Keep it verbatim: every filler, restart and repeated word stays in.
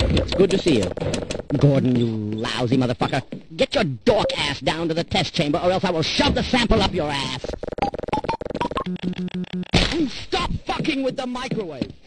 It's good to see you. Gordon, you lousy motherfucker. Get your dork ass down to the test chamber or else I will shove the sample up your ass. And stop fucking with the microwave.